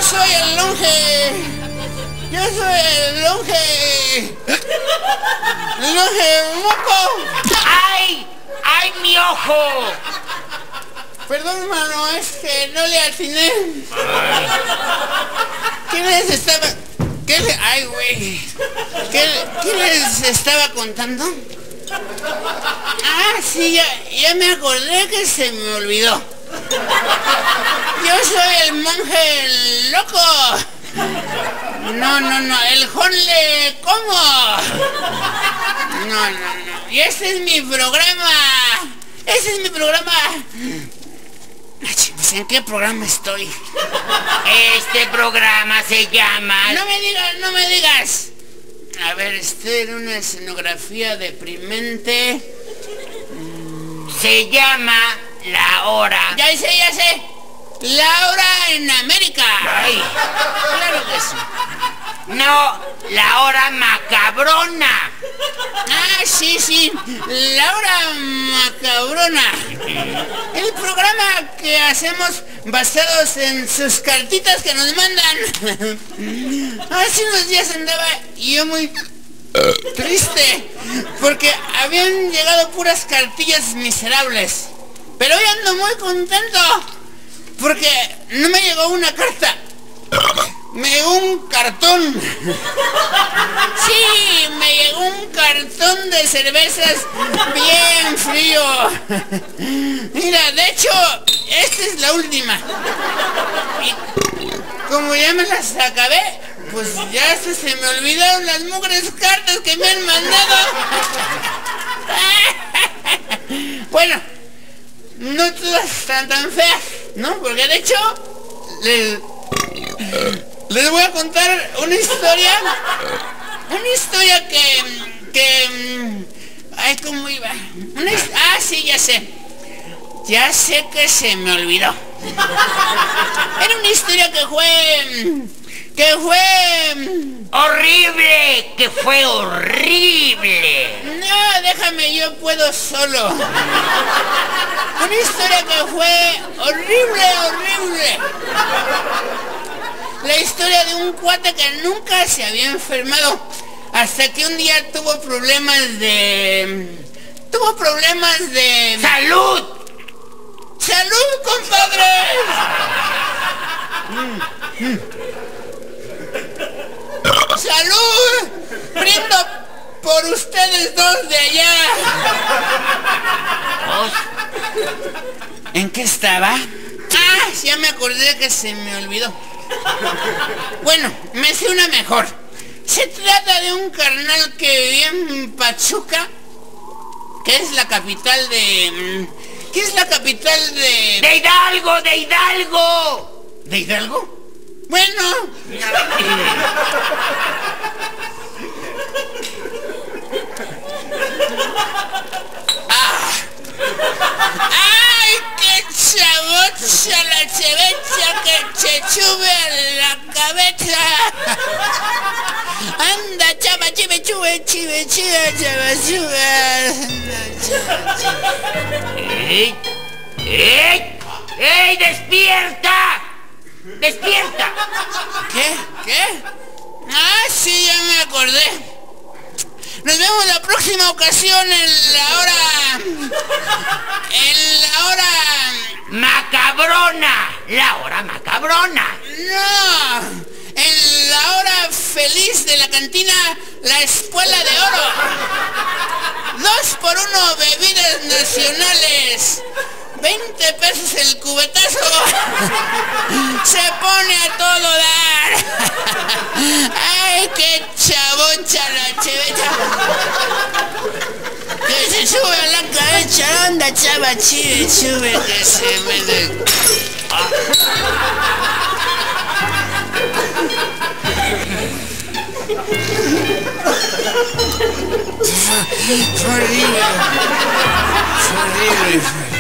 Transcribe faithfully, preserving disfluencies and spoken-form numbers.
Yo soy el longe. Yo soy el longe. El longe moco. ¡Ay! ¡Ay, mi ojo! Perdón, mano, es que no le atiné. ¿Qué les estaba...? ¿Qué le... Ay, güey. ¿Qué, ¿Qué les estaba contando? Ah, sí, ya, ya me acordé que se me olvidó. Yo soy el monje loco. No, no, no, el jonle, ¿cómo? No, no, no. Y ese es mi programa. Ese es mi programa. Pues, ¿en qué programa estoy? Este programa se llama... No me digas, no me digas. A ver, estoy en una escenografía deprimente. Se llama La Hora. Ya sé, ya sé. La Hora en América. Ay. Claro que sí. No, La Hora Macabrona. Ah, sí, sí. La Hora Macabrona. El programa que hacemos basados en sus cartitas que nos mandan. Hace unos días andaba yo muy triste porque habían llegado puras cartillas miserables. Pero hoy ando muy contento porque no me llegó una carta. Me llegó un cartón. Sí, me llegó un cartón de cervezas bien frío. Mira, de hecho, esta es la última. Y como ya me las acabé, pues ya se, se me olvidaron las mugres cartas que me han mandado. Bueno, no todas están tan feas, ¿no? Porque de hecho, les... Les voy a contar una historia. Una historia que... que... Ay, ¿cómo iba? Una, ah, sí, ya sé. Ya sé que se me olvidó. Era una historia que fue... Que fue... ¡Horrible! ¡Que fue horrible! No, déjame, yo puedo solo. Una historia que fue horrible, horrible. La historia de un cuate que nunca se había enfermado hasta que un día tuvo problemas de... Tuvo problemas de... ¡Salud! ¡Salud, compadres! Mm, mm. ¡Salud! Brindo por ustedes dos de allá. ¿En qué estaba? Ah, ya me acordé que se me olvidó. Bueno, me sé una mejor. Se trata de un carnal que vivía en Pachuca, que es la capital de... ¿Qué es la capital de...? ¡De Hidalgo, de Hidalgo! ¿De Hidalgo? Bueno. Ah. ¡Ay, qué chavocha la chevecha que se sube a la cabeza! Anda, chava, chive, chuve, chive, chive, chava, chuve. ¡Ey! ¡Ey! ¡Ey, despierta! ¡Despierta! ¿Qué? ¿Qué? Ah, sí, ya me acordé. Nos vemos la próxima ocasión en la hora... En la hora... ¡Macabrona! ¡La hora macabrona! No, en la hora feliz de la cantina La Espuela de Oro. Dos por uno bebidas nacionales. veinte pesos el cubetazo. Se pone a todo dar. Ay, qué chaboncha la chevecha. Que se sube a la cabeza. Anda, chava, chive, sube, que se me de... Ah. Fue horrible. Fue horrible.